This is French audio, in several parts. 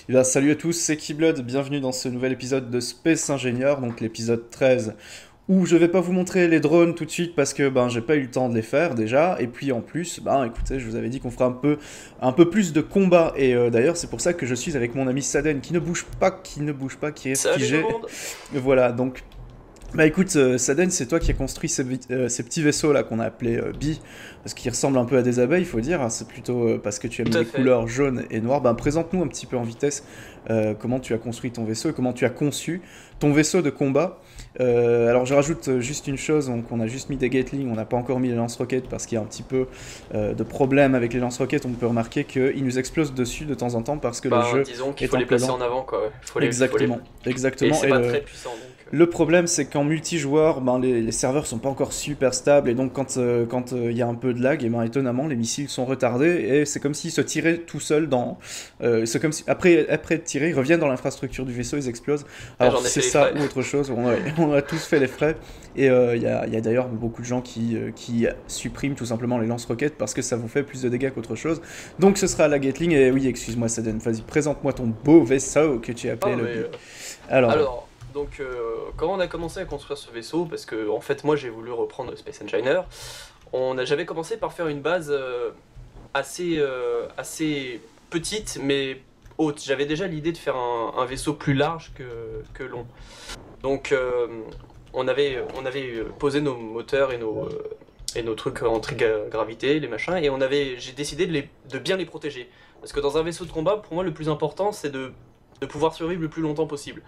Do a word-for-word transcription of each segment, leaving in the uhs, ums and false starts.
Eh bien, salut à tous, c'est Keyblood, bienvenue dans ce nouvel épisode de Space Ingénieur, donc l'épisode treize, où je vais pas vous montrer les drones tout de suite parce que ben j'ai pas eu le temps de les faire déjà, et puis en plus, ben écoutez, je vous avais dit qu'on ferait un peu, un peu plus de combat, et euh, d'ailleurs c'est pour ça que je suis avec mon ami Saden, qui ne bouge pas, qui ne bouge pas, qui est Salut tout le figé, monde. voilà, donc... Bah écoute, euh, Saden, c'est toi qui as construit ces, vi- euh, ces petits vaisseaux là qu'on a appelés euh, Bi, parce qu'ils ressemblent un peu à des abeilles, il faut dire, hein, c'est plutôt euh, parce que tu as mis Tout à les fait. couleurs jaune et noir. Ben présente-nous un petit peu en vitesse euh, comment tu as construit ton vaisseau et comment tu as conçu ton vaisseau de combat. Euh, alors je rajoute euh, juste une chose, donc on a juste mis des Gatling, on n'a pas encore mis les lance-roquettes parce qu'il y a un petit peu euh, de problème avec les lance-roquettes, on peut remarquer qu'ils nous explosent dessus de temps en temps parce que le Ben, jeu disons qu'il est faut un les peu placer lent. en avant, quoi. Ouais. Faut les, faut les... Exactement, Et exactement. c'est Et pas le, très puissant, donc. euh. le problème, c'est qu'en multijoueur, ben, les, les serveurs sont pas encore super stables, et donc quand il euh, quand, euh, y a un peu de lag, et ben, étonnamment, les missiles sont retardés, et c'est comme s'ils se tiraient tout seuls dans... euh, c'est comme si, après, après de tirer, ils reviennent dans l'infrastructure du vaisseau, ils explosent. Ah, Alors j'en ai c'est fait les ça frais. ou autre chose, on a, on a tous fait les frais, et il euh, y a, y a d'ailleurs beaucoup de gens qui, euh, qui suppriment tout simplement les lance-roquettes parce que ça vous fait plus de dégâts qu'autre chose. Donc ce sera la Gatling, et oui, excuse-moi Saden, vas-y, présente-moi ton beau vaisseau que tu as appelé Ah, le mais... B. euh, Alors, Alors, donc, euh, quand on a commencé à construire ce vaisseau, parce que, en fait, moi, j'ai voulu reprendre Space Engineer, on a... j'avais commencé par faire une base euh, assez, euh, assez petite, mais haute. J'avais déjà l'idée de faire un, un vaisseau plus large que, que long. Donc, euh, on avait, on avait posé nos moteurs et nos, euh, et nos trucs anti-gravité, les machins, et on avait, j'ai décidé de, les, de bien les protéger. Parce que dans un vaisseau de combat, pour moi, le plus important, c'est de, de pouvoir survivre le plus longtemps possible.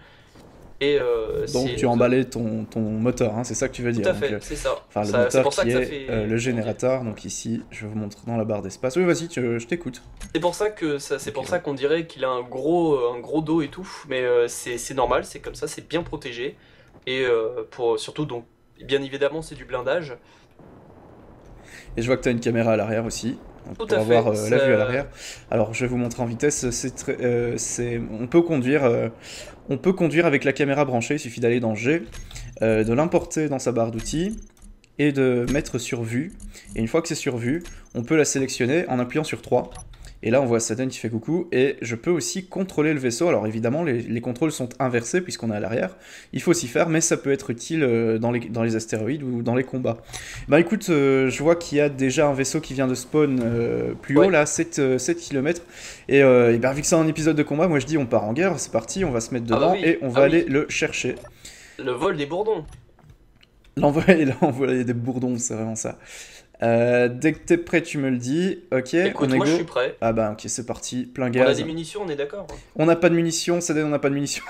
Et euh, donc c'est tu as emballé ton, ton moteur, hein, c'est ça que tu veux tout dire. à Donc, euh, fait, c'est ça. enfin, le Ça- C'est moteur pour ça qui que ça est fait. euh, le Comment dire? générateur. Donc ici, je vous montre dans la barre d'espace. Oui, vas-y, tu- je t'écoute. C'est pour ça que ça, c'est Ok, pour ouais. ça qu'on dirait qu'il a un gros, un gros dos et tout, mais euh, c'est c'est normal, c'est comme ça, c'est bien protégé. Et euh, pour surtout donc, bien évidemment, c'est du blindage. Et je vois que tu as une caméra à l'arrière aussi, donc Tout pour à avoir fait. euh, la vue à Ça... l'arrière. Alors, je vais vous montrer en vitesse. C'est très- euh, c'est, on peut conduire, euh, on peut conduire avec la caméra branchée. Il suffit d'aller dans G, euh, de l'importer dans sa barre d'outils et de mettre sur vue. Et une fois que c'est sur vue, on peut la sélectionner en appuyant sur trois. Et là, on voit Saturn qui fait coucou. Et je peux aussi contrôler le vaisseau. Alors évidemment, les, les contrôles sont inversés puisqu'on est à l'arrière. Il faut s'y faire, mais ça peut être utile euh, dans les, dans les astéroïdes ou dans les combats. Bah écoute, euh, je vois qu'il y a déjà un vaisseau qui vient de spawn euh, plus haut, Ouais. là, sept kilomètres. Et, euh, et ben, vu que c'est un épisode de combat, moi je dis on part en guerre, c'est parti, on va se mettre Ah bah dedans oui, et on va ah aller oui. le chercher. Le vol des bourdons. L'envoyer, l'envoyer des bourdons, c'est vraiment ça. Euh, dès que t'es prêt, tu me le dis. Ok, on Écoute, est moi je go. suis prêt. Ah bah ok, c'est parti, plein On a des gaz. munitions, on est d'accord? On n'a pas de munitions, ça donne on n'a pas de munitions.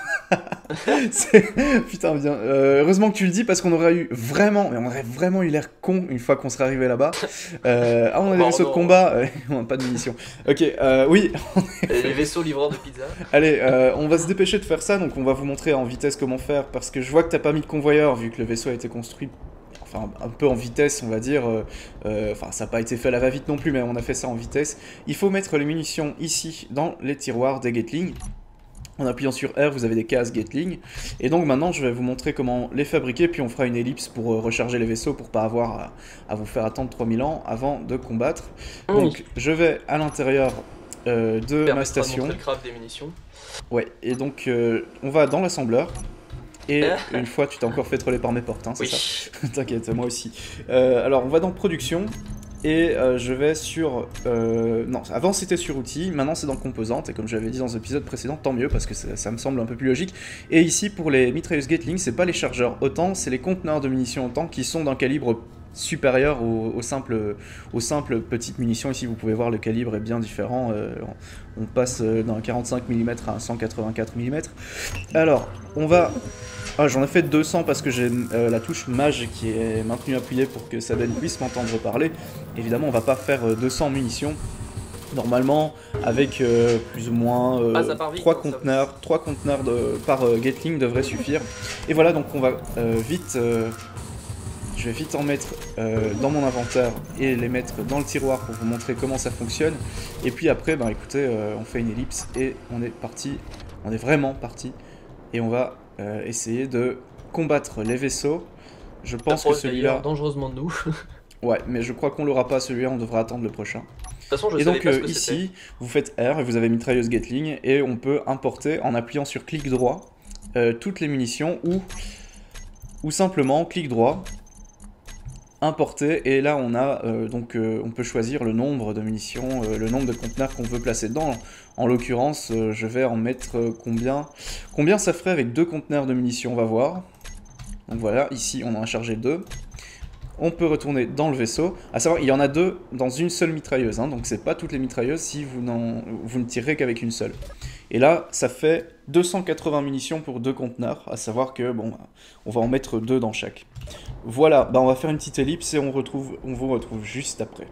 C'est- Putain, bien. Euh, heureusement que tu le dis parce qu'on aurait eu vraiment, mais on aurait vraiment eu l'air con une fois qu'on serait arrivé là-bas. Euh, Ah, on a des Bah vaisseaux de non. combat, euh, on n'a pas de munitions. Ok, euh, oui, Et les vaisseaux livreurs de pizza. allez, euh, on va se dépêcher de faire ça, donc on va vous montrer en vitesse comment faire parce que je vois que t'as pas mis de convoyeur vu que le vaisseau a été construit. Enfin, un peu en vitesse, on va dire. euh, euh, Enfin, ça n'a pas été fait à la va-vite non plus, mais on a fait ça en vitesse. Il faut mettre les munitions ici, dans les tiroirs des Gatling. En appuyant sur R, vous avez des cases Gatling. Et donc maintenant, je vais vous montrer comment les fabriquer, puis on fera une ellipse pour euh, recharger les vaisseaux, pour pas avoir à, à vous faire attendre trois mille ans avant de combattre. Oui. Donc, je vais à l'intérieur euh, de ma Permettra de station. montrer le craft des munitions. Ouais, et donc, euh, on va dans l'assembleur. Et une fois, tu t'es encore fait troller par mes portes, hein, c'est ça? Oui. T'inquiète, moi aussi. Euh, alors, on va dans production. Et euh, je vais sur... euh, non, avant c'était sur outils, maintenant c'est dans composantes, et comme j'avais dit dans l'épisode précédent, tant mieux, parce que ça, ça me semble un peu plus logique. Et ici, pour les mitrailleuses Gatling, c'est pas les chargeurs autant, c'est les conteneurs de munitions autant qui sont d'un calibre supérieur aux, aux simples, aux simples petites munitions. Ici, vous pouvez voir, le calibre est bien différent. Euh, on passe d'un quarante-cinq millimètres à un cent quatre-vingt-quatre millimètres. Alors, on va... Ah, j'en ai fait deux cents parce que j'ai euh, la touche mage qui est maintenue appuyée pour que Saben puisse m'entendre parler. Évidemment, on va pas faire euh, deux cents munitions. Normalement, avec euh, plus ou moins euh, Ah, ça part vite, trois hein, ça. conteneurs, trois conteneurs de, par euh, Gatling devrait suffire. Et voilà, donc on va euh, vite... euh, je vais vite en mettre euh, dans mon inventaire et les mettre dans le tiroir pour vous montrer comment ça fonctionne. Et puis après, bah écoutez, euh, on fait une ellipse et on est parti. On est vraiment parti. Et on va euh, essayer de combattre les vaisseaux. Je pense que Approche d'ailleurs celui-là... dangereusement de nous. Ouais, mais je crois qu'on l'aura pas celui-là, on devra attendre le prochain. façon, je Et savais donc pas ce euh, que c'était. ici, vous faites R et vous avez mitrailleuse Gatling et on peut importer en appuyant sur clic droit euh, toutes les munitions ou, ou simplement clic droit, importer et là on a euh, donc euh, on peut choisir le nombre de munitions, euh, le nombre de conteneurs qu'on veut placer dedans. En l'occurrence, euh, je vais en mettre euh, combien combien ça ferait avec deux conteneurs de munitions, on va voir. Donc voilà, ici on en a chargé deux. On peut retourner dans le vaisseau, à savoir il y en a deux dans une seule mitrailleuse, hein, donc c'est pas toutes les mitrailleuses si vous, vous ne tirez qu'avec une seule. Et là, ça fait deux cent quatre-vingts munitions pour deux conteneurs, à savoir que bon, on va en mettre deux dans chaque. Voilà, bah on va faire une petite ellipse et on, retrouve, on vous retrouve juste après.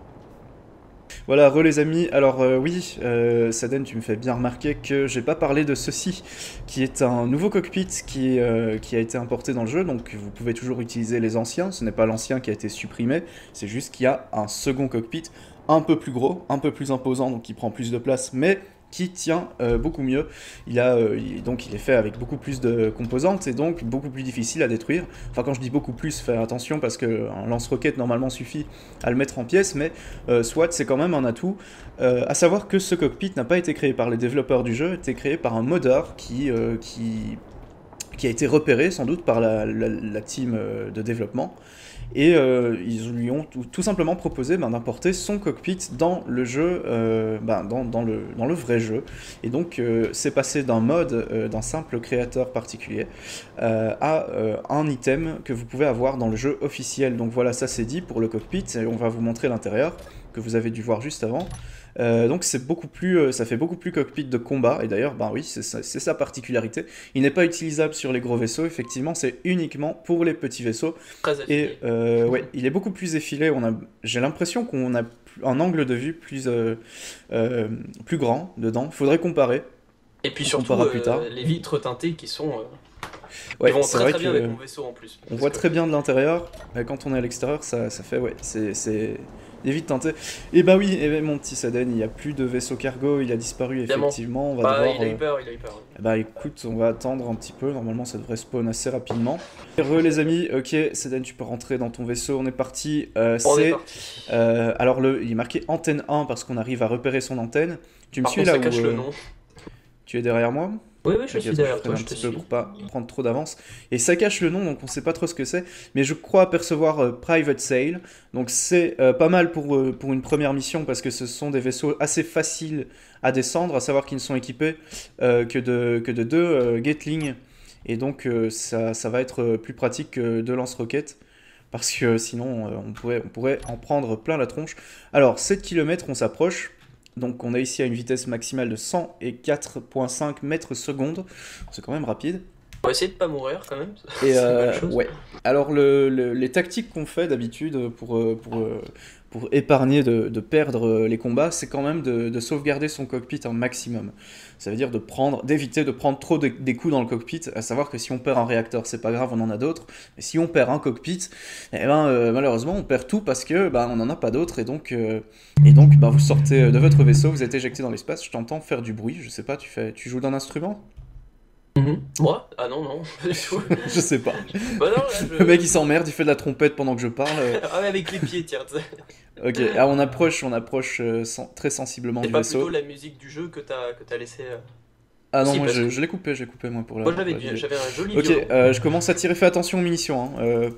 Voilà, re les amis, alors euh, oui, euh, Saden, tu me fais bien remarquer que j'ai pas parlé de ceci, qui est un nouveau cockpit qui, euh, qui a été importé dans le jeu, donc vous pouvez toujours utiliser les anciens, ce n'est pas l'ancien qui a été supprimé, c'est juste qu'il y a un second cockpit un peu plus gros, un peu plus imposant, donc qui prend plus de place, mais qui tient euh, beaucoup mieux. Il, a, euh, il, donc il est fait avec beaucoup plus de composantes et donc beaucoup plus difficile à détruire. Enfin quand je dis beaucoup plus, faire attention parce qu'un lance-roquette normalement suffit à le mettre en pièces, mais euh, soit c'est quand même un atout. Euh, à savoir que ce cockpit n'a pas été créé par les développeurs du jeu, a été créé par un modeur qui, euh, qui, qui a été repéré sans doute par la, la, la team de développement. Et euh, ils lui ont tout, tout simplement proposé ben, d'importer son cockpit dans le jeu, euh, ben, dans, dans, le, dans le vrai jeu. Et donc euh, c'est passé d'un mode, euh, d'un simple créateur particulier, euh, à euh, un item que vous pouvez avoir dans le jeu officiel. Donc voilà, ça c'est dit pour le cockpit, et on va vous montrer l'intérieur, que vous avez dû voir juste avant. Euh, donc c'est beaucoup plus, euh, ça fait beaucoup plus cockpit de combat, et d'ailleurs, ben oui, c'est sa, sa particularité. Il n'est pas utilisable sur les gros vaisseaux, effectivement, c'est uniquement pour les petits vaisseaux. Très affilé. Et euh, ouais, il est beaucoup plus effilé, on a, j'ai l'impression qu'on a un angle de vue plus, euh, euh, plus grand dedans, faudrait comparer. Et puis on surtout, comparera plus euh, tard. les vitres teintées qui sont... Euh... Ouais, Ils vont c'est très vrai très bien que avec mon vaisseau en plus. on voit que... très bien de l'intérieur, mais quand on est à l'extérieur, ça, ça fait, ouais, c'est des vitres teintées. Et bah oui, et mon petit Saden, il n'y a plus de vaisseau cargo, il a disparu Évidemment. effectivement. On va bah, devoir, il a eu euh... peur, il a eu peur. Bah écoute, on va attendre un petit peu, normalement ça devrait spawn assez rapidement. Re les amis, ok, Saden, tu peux rentrer dans ton vaisseau, on est parti. Euh, on est c'est parti. euh, alors le, il est marqué antenne un parce qu'on arrive à repérer son antenne. Tu me Par suis contre, là ça cache où, le euh... nom. Tu es derrière moi? Oui, oui, je okay, suis derrière je toi, un je te petit peu suis. pour pas prendre trop d'avance. Et ça cache le nom, donc on sait pas trop ce que c'est. Mais je crois apercevoir euh, Private Sail. Donc c'est euh, pas mal pour, euh, pour une première mission parce que ce sont des vaisseaux assez faciles à descendre, à savoir qu'ils ne sont équipés euh, que, de, que de deux euh, Gatling. Et donc euh, ça, ça va être plus pratique que deux lance-roquettes. Parce que sinon euh, on, pourrait, on pourrait en prendre plein la tronche. Alors sept kilomètres, on s'approche. Donc on est ici à une vitesse maximale de cent quatre virgule cinq mètres secondes. C'est quand même rapide. On va essayer de pas mourir quand même. Et euh, ouais. Alors le, le, les tactiques qu'on fait d'habitude pour, pour, pour épargner de, de perdre les combats, c'est quand même de, de sauvegarder son cockpit un maximum. Ça veut dire de prendre, d'éviter de prendre trop de, des coups dans le cockpit, à savoir que si on perd un réacteur, c'est pas grave, on en a d'autres. Mais si on perd un cockpit, eh ben, euh, malheureusement, on perd tout parce que ben, on n'en a pas d'autres. Et donc, euh, et donc ben, vous sortez de votre vaisseau, vous êtes éjecté dans l'espace. Je t'entends faire du bruit, je sais pas, tu, fais, tu joues d'un instrument? Mmh. Moi? Ah non, non, pas du tout. Je sais pas. Bah non, là, je... Le mec il s'emmerde, il fait de la trompette pendant que je parle. ah, mais avec les pieds, tiens. Ok, alors on approche, on approche euh, sen très sensiblement du vaisseau. C'est pas plutôt la musique du jeu que t'as que t'as laissé. Euh... Ah non, si, moi je, que... je l'ai coupé, j'ai coupé moi pour la. Moi j'avais un joli. Ok, euh, je commence à tirer, fais attention aux munitions. Hein. Euh...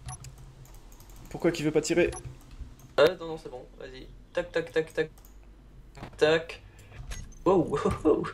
Pourquoi qu'il veut pas tirer? Ah non, non, c'est bon, vas-y. Tac, tac, tac, tac. Tac. Wow, wow, wow.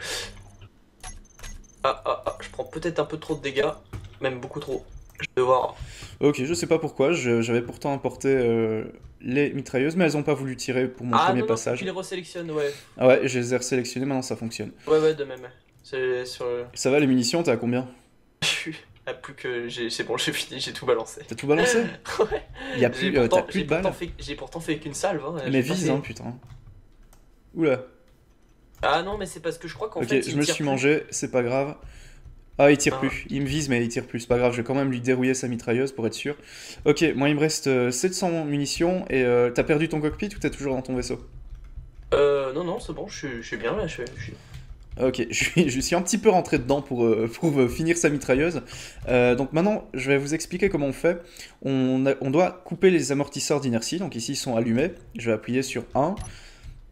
Ah, ah, ah, je prends peut-être un peu trop de dégâts, même beaucoup trop. Je vais devoir. Ok, je sais pas pourquoi, j'avais pourtant importé euh, les mitrailleuses, mais elles ont pas voulu tirer pour mon ah, premier non, passage. Ah non, tu les resélectionnes, ouais. Ah ouais, je les ai resélectionnés, maintenant ça fonctionne. Ouais, ouais, de même. Sur... Ça va, les munitions, t'es à combien? Je suis à plus que... C'est bon, j'ai fini, j'ai tout balancé. T'as tout balancé? Ouais. Y a plus, euh, t'as plus de balles fait... J'ai pourtant fait qu'une salve. Hein. Mais vise, fait... hein, putain. Oula. Ah non, mais c'est parce que je crois qu'en okay, fait. Ok, je me suis plus. mangé, c'est pas grave. Ah, il tire ah. plus. Il me vise, mais il tire plus. C'est pas grave, je vais quand même lui dérouiller sa mitrailleuse pour être sûr. Ok, moi il me reste euh, sept cents munitions. Et euh, t'as perdu ton cockpit ou t'es toujours dans ton vaisseau? Euh, non, non, c'est bon, je suis, je suis bien là. Je, je... Ok, je suis, je suis un petit peu rentré dedans pour, euh, pour euh, finir sa mitrailleuse. Euh, donc maintenant, je vais vous expliquer comment on fait. On, a, on doit couper les amortisseurs d'inertie. Donc ici, ils sont allumés. Je vais appuyer sur un.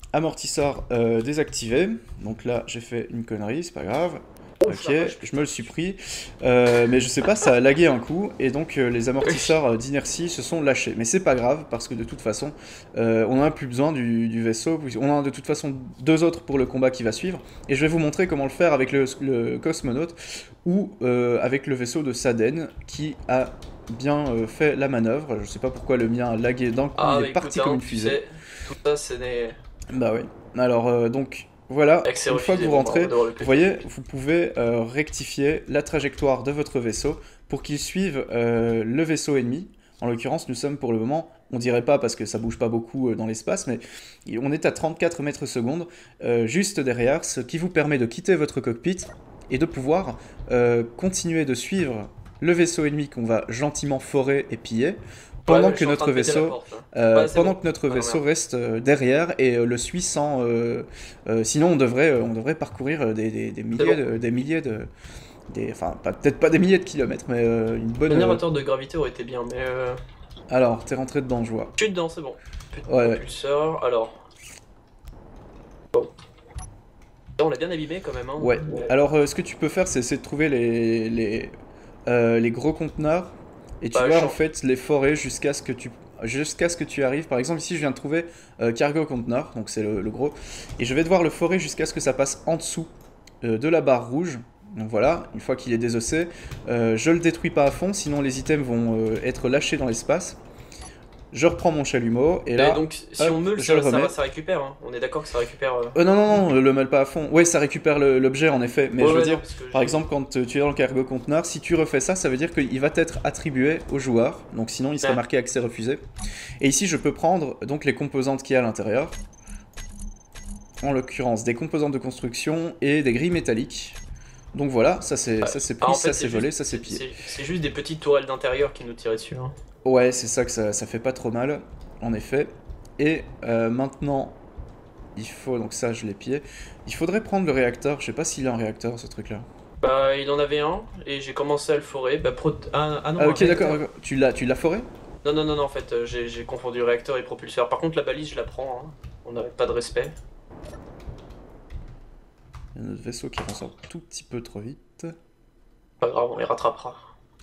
amortisseur euh, désactivé. Donc là, j'ai fait une connerie, c'est pas grave. Ouf, Ok, la vache, je me le suis pris, euh, mais je sais pas, ça a lagué un coup, et donc euh, les amortisseurs euh, d'inertie se sont lâchés. Mais c'est pas grave, parce que de toute façon, euh, on n'a plus besoin du, du vaisseau, on en a de toute façon deux autres pour le combat qui va suivre, et je vais vous montrer comment le faire avec le, le cosmonaute, ou euh, avec le vaisseau de Saden, qui a bien euh, fait la manœuvre. Je sais pas pourquoi le mien a lagué d'un coup, Ah, il bah est écoute, parti hein, comme une tu fusée. sais, tout ça, c'est des... Bah oui. Alors, euh, donc, voilà, Avec ces une fois que refusés, vous bon, bah, on va rentrez, devoir le vous cliquer. voyez, vous pouvez euh, rectifier la trajectoire de votre vaisseau pour qu'il suive euh, le vaisseau ennemi. En l'occurrence, nous sommes pour le moment, on dirait pas parce que ça bouge pas beaucoup euh, dans l'espace, mais on est à trente-quatre mètres secondes, euh, juste derrière, ce qui vous permet de quitter votre cockpit et de pouvoir euh, continuer de suivre le vaisseau ennemi qu'on va gentiment forer et piller, pendant Ouais, je que suis en train notre de péter la vaisseau, porte, là. euh, Ouais, c'est pendant bon. que notre Ah, vaisseau merde. reste euh, derrière et euh, le suit sans. Euh, euh, sinon, on devrait, euh, on devrait parcourir euh, des, des- des C'est milliers, bon. de, des milliers de, des, enfin, pas- peut-être pas des milliers de kilomètres, mais euh, une Le bonne. euh, générateur de gravité aurait été bien, mais... Euh... Alors, t'es rentré dedans, je vois. Je suis dedans, c'est bon. Plus de Ouais, ouais. propulseur, alors... On l'a bien abîmé quand même, hein. Ouais. Alors, euh, ce que tu peux faire, c'est essayer de trouver les, les, euh, les gros conteneurs et tu Bah, vas je en suis fait les forer jusqu'à ce que tu jusqu'à ce que tu arrives. Par exemple, ici, je viens de trouver euh, cargo conteneur, donc c'est le, le gros, et je vais devoir le forer jusqu'à ce que ça passe en dessous euh, de la barre rouge. Donc voilà, une fois qu'il est désossé, euh, je le détruis pas à fond, sinon les items vont euh, être lâchés dans l'espace. Je reprends mon chalumeau et Et là, donc, si hop, on meule, je le ça, ça remets. va, ça récupère, hein. On est d'accord que ça récupère... euh, Euh, non, non, non, le mêle pas à fond. Ouais, ça récupère le- l'objet en effet, mais Ouais, je veux ouais, non, dire, parce que par j'ai- exemple, quand euh, tu es dans le cargo conteneur, si tu refais ça, ça veut dire qu'il va être attribué au joueur, donc sinon il serait Ouais. marqué accès refusé. Et ici, je peux prendre donc les composantes qu'il y a à l'intérieur, en l'occurrence des composantes de construction et des grilles métalliques. Donc voilà, ça c'est ça c'est Ah, pris, en ça fait, c'est c'est volé, juste, ça c'est c'est- pillé. c'est- c'est juste des petites tourelles d'intérieur qui nous tiraient dessus, hein. Ouais, c'est ça que ça, ça fait pas trop mal, en effet. Et euh, maintenant, il faut, donc ça je l'ai pillé, il faudrait prendre le réacteur, je sais pas s'il a un réacteur ce truc là. Bah, il en avait un, et j'ai commencé à le forer. Bah, pro... ah, ah non, Ah un ok réacteur. d'accord, d'accord. tu l'as tu l'as foré? Non, non, non, non, en fait, euh, j'ai j'ai confondu réacteur et propulseur. Par contre, la balise, je la prends, hein. On n'arrête pas de respect. Il y a notre vaisseau qui avance un tout petit peu trop vite. Pas grave, on les rattrapera.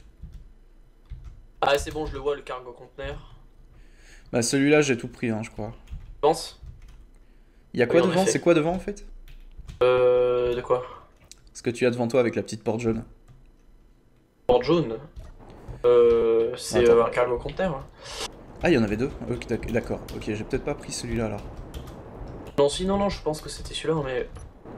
Ah, c'est bon, je le vois, le cargo conteneur. Bah celui-là j'ai tout pris hein, je crois. Je pense. Il y a quoi Oui, en devant? effet. C'est quoi devant en fait? Euh, de quoi? Ce que tu as devant toi avec la petite porte jaune. Porte jaune. Euh, c'est Attends. euh, un cargo conteneur. Ah il y en avait deux? Ok d'ac- d'accord, ok j'ai peut-être pas pris celui-là alors. Non, si, non, non, je pense que c'était celui-là, mais...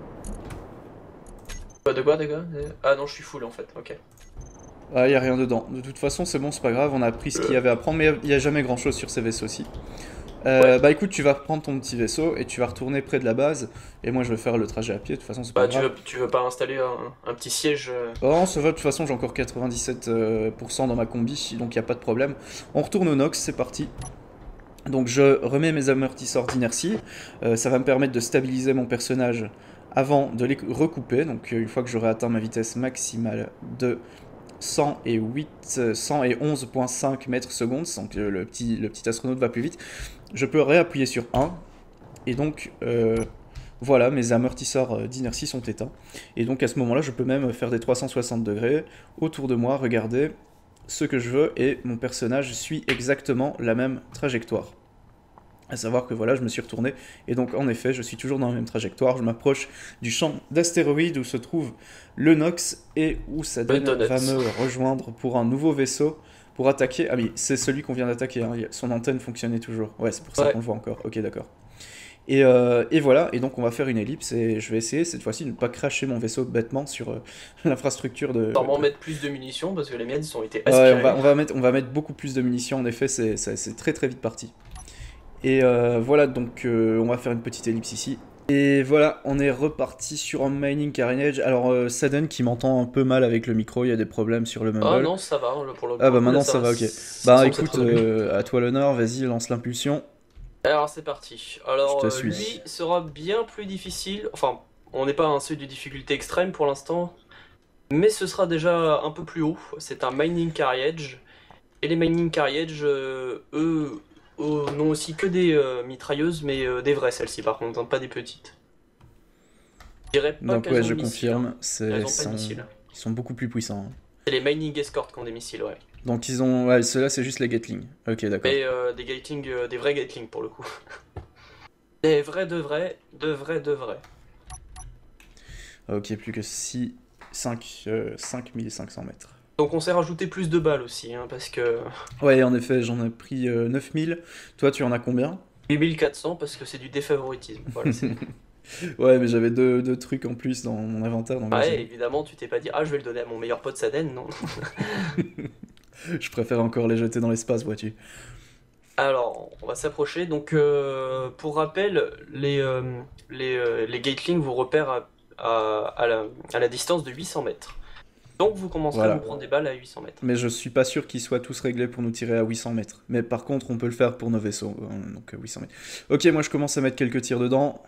Quoi, de quoi, de quoi? Ah non, je suis full, en fait, ok. Ah il y a rien dedans, de toute façon c'est bon c'est pas grave, on a pris ce qu'il y avait à prendre mais il y a jamais grand chose sur ces vaisseaux-ci. Euh, Ouais. Bah écoute tu vas reprendre ton petit vaisseau et tu vas retourner près de la base et moi je vais faire le trajet à pied, de toute façon c'est pas Bah, tu grave. veux, tu veux pas installer un, un petit siège euh, Oh non, ça va, de toute façon j'ai encore quatre-vingt-dix-sept pour cent euh, pour cent dans ma combi, donc il n'y a pas de problème. On retourne au Nox, c'est parti. Donc je remets mes amortisseurs d'inertie, euh, ça va me permettre de stabiliser mon personnage avant de les recouper, donc euh, une fois que j'aurai atteint ma vitesse maximale de cent et huit, euh, cent et onze virgule cinq mètres secondes, donc euh, le petit, le petit astronaute va plus vite, je peux réappuyer sur un, et donc euh, voilà, mes amortisseurs euh, d'inertie sont éteints. Et donc à ce moment-là, je peux même faire des trois cent soixante degrés autour de moi, regarder ce que je veux, et mon personnage suit exactement la même trajectoire. À savoir que voilà, je me suis retourné, et donc en effet, je suis toujours dans la même trajectoire, je m'approche du champ d'astéroïdes où se trouve le Nox, et où Saden Le va Donuts. me rejoindre pour un nouveau vaisseau, pour attaquer... Ah oui, c'est celui qu'on vient d'attaquer, hein. Son antenne fonctionnait toujours. Ouais, c'est pour ça Ouais. qu'on le voit encore, ok d'accord. Et, euh, et voilà, et donc on va faire une ellipse, et je vais essayer cette fois-ci de ne pas cracher mon vaisseau bêtement sur euh, l'infrastructure de... Sûrement de- mettre plus de munitions parce que les miennes ont été Ouais, aspirées. on va, on, va mettre, on va mettre beaucoup plus de munitions, en effet, c'est c'est- c'est très très vite parti. Et euh, voilà, donc euh, on va faire une petite ellipse ici. Et voilà, on est reparti sur un Mining Carnage. Alors, euh, Saden qui m'entend un peu mal avec le micro, il y a des problèmes sur le Ah mumble. non, ça va, là, pour le Ah bah pour le coup, maintenant là, ça va, ok. c'est Bah censé écoute, être revenu. euh, à toi l'honneur, vas-y, lance l'impulsion. Alors c'est parti. Alors Je te euh, suis. lui sera bien plus difficile. Enfin, on n'est pas à un seuil de difficulté extrême pour l'instant, mais ce sera déjà un peu plus haut. C'est un mining carriage. Et les mining carriage, euh, eux, oh, n'ont aussi que des euh, mitrailleuses, mais euh, des vraies celles-ci par contre, hein, pas des petites. Je dirais pas Donc qu'elles ouais, ont je de missiles, hein. confirme, c'est Elles ils ont pas de sont, missiles. ils sont beaucoup plus puissants. Hein. C'est les mining escort qui ont des missiles, ouais. Donc ils ont, ouais, ceux-là c'est juste les Gatling. Ok, d'accord. Mais euh, des Gatling, euh, des vrais Gatling pour le coup. Des vrais de vrais, de vrais de vrais. Ok, plus que six, cinq, euh, cinq mille cinq cents mètres. Donc on s'est rajouté plus de balles aussi, hein, parce que Ouais, en effet, j'en ai pris euh, neuf mille. Toi, tu en as combien? huit mille quatre cents parce que c'est du défavoritisme. Voilà, c'est- Ouais, mais j'avais deux, deux trucs en plus dans mon inventaire, donc ouais, vas-y. évidemment, tu t'es pas dit, ah, je vais le donner à mon meilleur pote Saden, non. Je préfère encore les jeter dans l'espace, vois-tu. Alors, on va s'approcher. Donc, euh, pour rappel, les, euh, les, euh, les Gatling vous repèrent à, à- à la, à la distance de huit cents mètres. Donc, vous commencerez Voilà. à vous prendre des balles à huit cents mètres. Mais je suis pas sûr qu'ils soient tous réglés pour nous tirer à huit cents mètres. Mais par contre, on peut le faire pour nos vaisseaux, euh, donc euh, huit cents mètres. Ok, moi je commence à mettre quelques tirs dedans.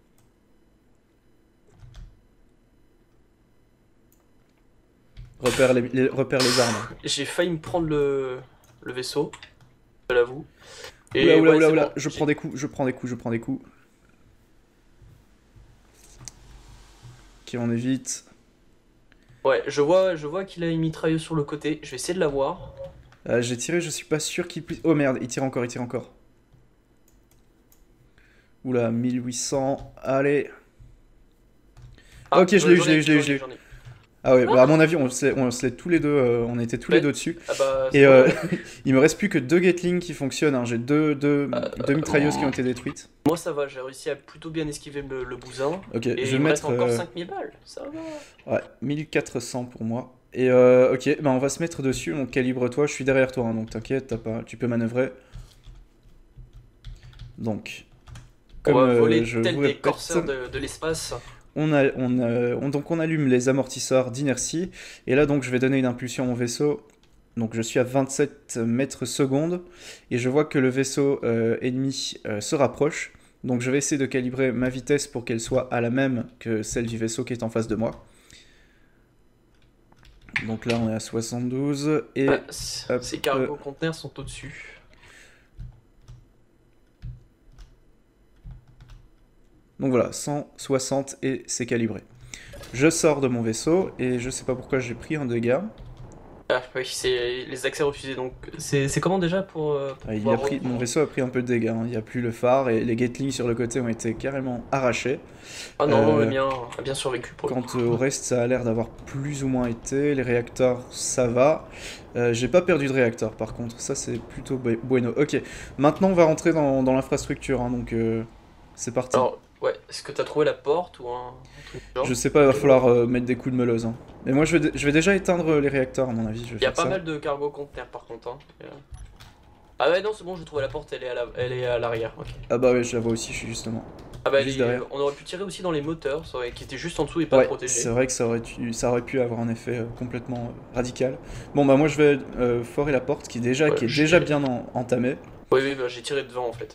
Repère les, les- repère les armes. J'ai failli me prendre le, le vaisseau, je l'avoue. Et Oula, oula, ouais, oula, c'est oula, bon, je j'ai- prends des coups, je prends des coups, je prends des coups. Ok, on évite. Ouais, je vois, je vois qu'il a une mitrailleuse sur le côté. Je vais essayer de l'avoir. Euh, j'ai tiré, je suis pas sûr qu'il puisse... Oh merde, il tire encore, il tire encore. Oula, mille huit cents, allez. Ah, Ok, je l'ai eu, j'en je l'ai eu, ai, je l'ai eu, j'en je l'ai ai, eu. j'en ai. Ah ouais, bah à mon avis, on se l'est on se l'est tous les deux, euh, on était tous les Ouais. deux dessus. Ah bah, Et c'est euh, bon. il me reste plus que deux Gatling qui fonctionnent, hein. J'ai deux, deux, Euh, deux mitrailleuses qui ont été détruites. Moi ça va, j'ai réussi à plutôt bien esquiver le, le bousin. Ok, Et je il vais me reste mettre... encore euh, cinq mille balles, ça va. Ouais, mille quatre cents pour moi. Et euh, ok, bah on va se mettre dessus, donc calibre-toi, je suis derrière toi, hein, donc t'inquiète, t'as pas... tu peux manœuvrer. Donc, On comme va euh, voler je tel vous des répète, corsaires de, de l'espace. on, a, on, a- on- donc on allume les amortisseurs d'inertie, et là donc je vais donner une impulsion à mon vaisseau. Donc je suis à vingt-sept mètres secondes, et je vois que le vaisseau euh, ennemi euh, se rapproche. Donc je vais essayer de calibrer ma vitesse pour qu'elle soit à la même que celle du vaisseau qui est en face de moi. Donc là on est à soixante-douze, et... Ah, c- hop, ces cargo conteneurs sont au-dessus. Donc voilà, cent soixante et c'est calibré. Je sors de mon vaisseau et je sais pas pourquoi j'ai pris un dégât. Ah oui, c'est les accès refusés. Donc c'est c'est comment déjà pour, euh, pour Ah, il a pouvoir pris, reprendre mon vaisseau a pris un peu de dégâts, hein. Il n'y a plus le phare et les Gatling sur le côté ont été carrément arrachés. Ah non, Euh, le mien a bien survécu pour le Quant coup. au reste, ça a l'air d'avoir plus ou moins été. Les réacteurs, ça va. Euh, j'ai pas perdu de réacteur par contre, ça c'est plutôt bu- bueno. Ok, maintenant on va rentrer dans, dans l'infrastructure, hein, donc euh, c'est parti. Alors, ouais, est-ce que t'as trouvé la porte ou un, un truc du genre? Je sais pas, il va falloir euh, mettre des coups de meuleuse. Hein. Mais moi je vais, dé- je vais déjà éteindre les réacteurs à mon avis. Je vais Il y a faire pas ça. mal de cargo conteneurs par contre. Hein. Et, euh, Ah ouais, non, c'est bon, j'ai trouvé la porte, elle est à la- elle est à l'arrière. Ok. Ah bah ouais, je la vois aussi, je suis justement. Ah bah, Juste les- derrière. on aurait pu tirer aussi dans les moteurs, ça aurait- qui étaient juste en dessous et pas Ouais, protégés. c'est vrai que ça aurait, pu, ça aurait pu avoir un effet euh, complètement euh, radical. Bon bah moi je vais euh, forer la porte qui, déjà, Ouais, qui est j'ai- déjà bien en- entamée. Oui, oui, bah, j'ai tiré devant en fait.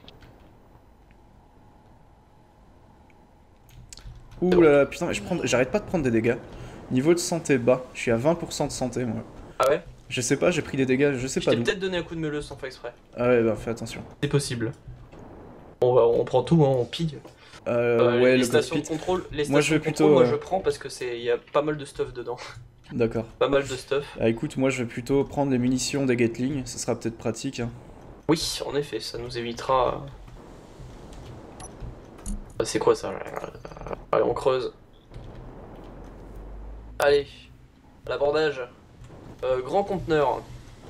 Ouh là là, putain, je prends- j'arrête pas de prendre des dégâts. Niveau de santé bas, je suis à vingt pour cent de santé moi. Ah ouais? Je sais pas, j'ai pris des dégâts, je sais Je pas t'ai d'où. peut-être donné un coup de meuleuse sans faire exprès. Ah ouais, bah fais attention. C'est possible. On, va, on prend tout, hein, on pille. Euh, Euh, ouais, les le stations de cockpit. contrôle, les Moi, je stations vais de plutôt, contrôle, moi euh, je prends parce que c'est, il y a pas mal de stuff dedans. D'accord. Pas mal de stuff. Ah écoute, moi je vais plutôt prendre les munitions des Gatling, ça sera peut-être pratique. Hein. Oui, en effet, ça nous évitera. Ah, c'est quoi ça? Allez, on creuse. Allez, à l'abordage. Euh, grand conteneur.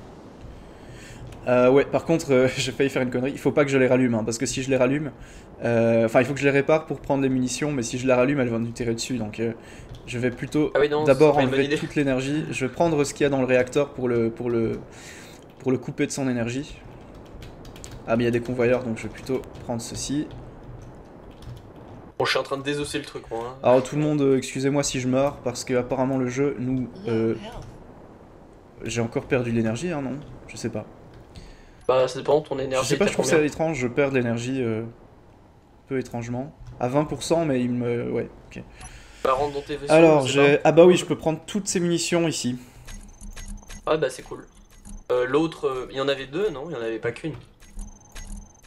Euh, ouais, par contre, euh, j'ai failli faire une connerie. Il faut pas que je les rallume, hein, parce que si je les rallume, euh, enfin, il faut que je les répare pour prendre les munitions, mais si je les rallume, elles vont nous tirer dessus. Donc, euh, je vais plutôt Ah oui, non, d'abord c'est pas une bonne enlever idée. toute l'énergie. Je vais prendre ce qu'il y a dans le réacteur pour le, pour le, pour le couper de son énergie. Ah, mais il y a des convoyeurs, donc je vais plutôt prendre ceci. Bon, je suis en train de désosser le truc, moi. hein. Alors, tout le monde, euh, excusez-moi si je meurs, parce que apparemment le jeu nous, euh, j'ai encore perdu de l'énergie, hein, non? Je sais pas. Bah, ça dépend de ton Je énergie. sais pas, t'as je trouve combien ça étrange, je perds de l'énergie euh, peu étrangement. À vingt pour cent, mais il me... Ouais, ok. Bah, rentre dans tes vaisseaux. Alors, je sais j'ai... Ah bah oui, je peux prendre toutes ces munitions ici. pas. Ah bah, c'est cool. Euh, L'autre, euh, il y en avait deux, non? Il y en avait pas qu'une.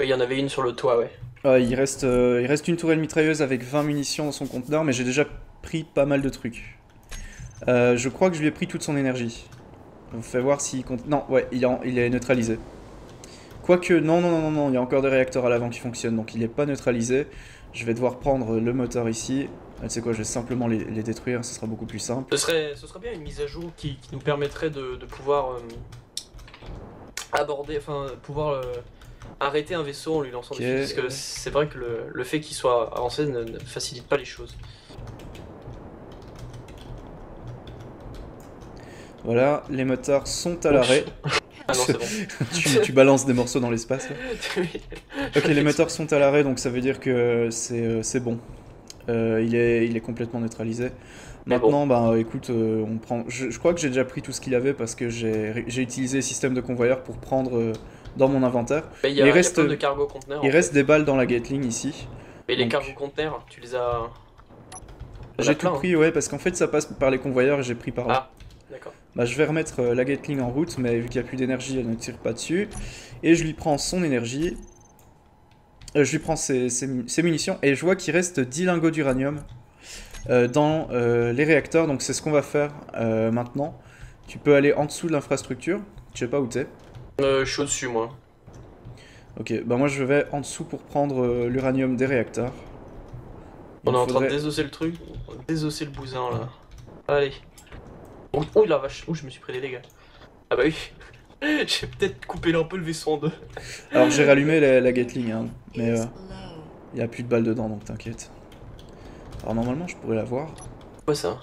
Il y en avait une sur le toit, ouais. Ouais, il reste, euh, il reste une tourelle mitrailleuse avec vingt munitions dans son conteneur, mais j'ai déjà pris pas mal de trucs. Euh, je crois que je lui ai pris toute son énergie. On fait voir s'il compte... Non, ouais, il, en, il est neutralisé. Quoique, non, non, non, non, non, il y a encore des réacteurs à l'avant qui fonctionnent, donc il n'est pas neutralisé. Je vais devoir prendre le moteur ici. Ah, tu sais quoi, je vais simplement les, les détruire, ce sera beaucoup plus simple. Ce serait, ce serait bien une mise à jour qui, qui nous permettrait de, de pouvoir euh, aborder, enfin, pouvoir euh, arrêter un vaisseau en lui lançant okay. des fils, parce que c'est vrai que le, le fait qu'il soit avancé ne, ne facilite pas les choses. Voilà, les moteurs sont à l'arrêt. Ah non, c'est bon. tu, tu balances des morceaux dans l'espace. Ok, les moteurs sont à l'arrêt, donc ça veut dire que c'est euh, bon. Euh, il, est, il est complètement neutralisé. Maintenant, bon. bah écoute, euh, on prend. Je, je crois que j'ai déjà pris tout ce qu'il avait parce que j'ai utilisé le système de convoyeur pour prendre euh, dans mon inventaire. Mais il y a, il reste, y a plein de cargo conteneurs. Il reste fait. des balles dans la Gatling ici. Mais donc... les cargo conteneurs, tu les as. J'ai tout pris, hein. Ouais, parce qu'en fait ça passe par les convoyeurs et j'ai pris par là. Ah, d'accord. Bah, je vais remettre euh, la Gatling en route, mais vu qu'il n'y a plus d'énergie, elle ne tire pas dessus. Et je lui prends son énergie. Euh, je lui prends ses, ses, ses munitions. Et je vois qu'il reste dix lingots d'uranium euh, dans euh, les réacteurs. Donc c'est ce qu'on va faire euh, maintenant. Tu peux aller en dessous de l'infrastructure. Je sais pas où t'es. Euh, je suis au-dessus, moi. Ok, bah moi je vais en dessous pour prendre euh, l'uranium des réacteurs. On est en faudrait... train de désosser le truc. Désosser le bousin, là. Allez. Oh, oh la vache, oh je me suis pris des dégâts. Ah bah oui, j'ai peut-être coupé un peu le vaisseau en deux. Alors j'ai rallumé la, la Gatling, hein, mais il euh, n'y a plus de balles dedans, donc t'inquiète. Alors normalement je pourrais la voir. Quoi ça?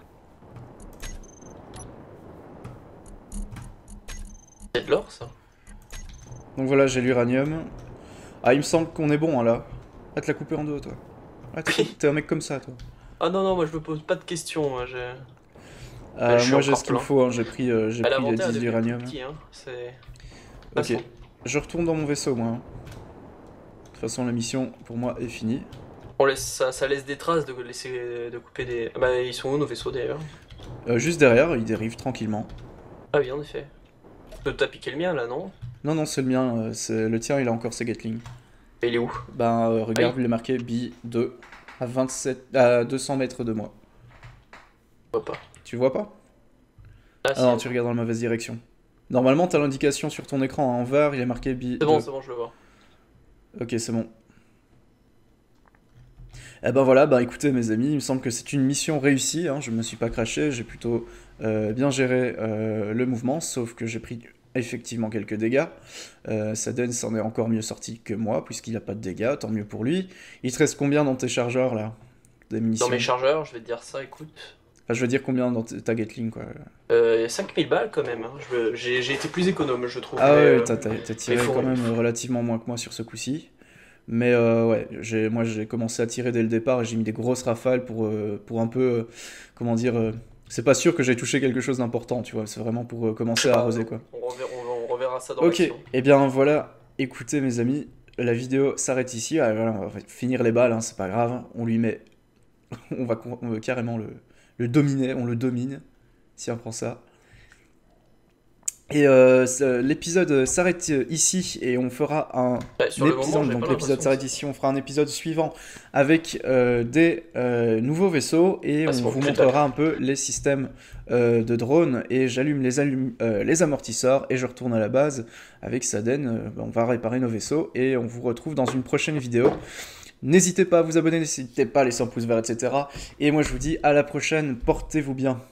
C'est de l'or ça? Donc voilà, j'ai l'uranium. Ah il me semble qu'on est bon hein, là. Ah te l'as coupé en deux toi. Ah t'es un mec comme ça toi. Ah non non, moi je me pose pas de questions, moi j'ai... Euh, moi j'ai ce qu'il me faut, hein. J'ai pris, euh, j'ai pris les dix d'uranium. Hein. Ok, je retourne dans mon vaisseau moi. De toute façon la mission pour moi est finie. On laisse, ça, ça laisse des traces de laisser de couper des... Bah ils sont où nos vaisseaux d'ailleurs? euh, Juste derrière, ils dérivent tranquillement. Ah oui en effet. T'as piqué le mien là non? Non non c'est le mien, euh, le tien il a encore ses Gatling. Et il est où? Ben euh, regarde, ah, il est marqué B deux à, vingt-sept, à deux cents mètres de moi. Je vois pas. Tu vois pas? Ah, ah non, tu regardes dans la mauvaise direction. Normalement, t'as l'indication sur ton écran en vert, il est marqué B deux. C'est bon, c'est bon, je le vois. Ok, c'est bon. Eh ben voilà, bah écoutez mes amis, il me semble que c'est une mission réussie, hein. Je me suis pas craché, j'ai plutôt euh, bien géré euh, le mouvement, sauf que j'ai pris effectivement quelques dégâts. Euh, Saden s'en est encore mieux sorti que moi, puisqu'il a pas de dégâts, tant mieux pour lui. Il te reste combien dans tes chargeurs là? Des munitions? Dans mes chargeurs, je vais te dire ça, écoute. Enfin, je veux dire combien dans ta Gatling quoi. Euh, cinq mille balles quand même, hein. J'ai été plus économe je trouve. Ah ouais, euh, t'as tiré faut... quand même relativement moins que moi sur ce coup-ci. Mais euh, ouais, moi j'ai commencé à tirer dès le départ et j'ai mis des grosses rafales pour, euh, pour un peu, euh, comment dire, euh, c'est pas sûr que j'ai touché quelque chose d'important, tu vois, c'est vraiment pour euh, commencer à arroser quoi. On reverra, on reverra ça dans Ok, et eh bien voilà, écoutez mes amis, la vidéo s'arrête ici, ah, voilà, on va finir les balles, hein, c'est pas grave, on lui met, on va, on va carrément le... le dominer, on le domine, si on prend ça. Et euh, l'épisode s'arrête ici et on fera un bah, épisode, donc l'épisode s'arrête ici, on fera un épisode suivant avec euh, des euh, nouveaux vaisseaux et ah, on vous montrera un peu les systèmes euh, de drones et j'allume les, euh, les amortisseurs et je retourne à la base avec Saden, euh, on va réparer nos vaisseaux et on vous retrouve dans une prochaine vidéo. N'hésitez pas à vous abonner, n'hésitez pas à laisser un pouce vert, et cetera. Et moi je vous dis à la prochaine, portez-vous bien.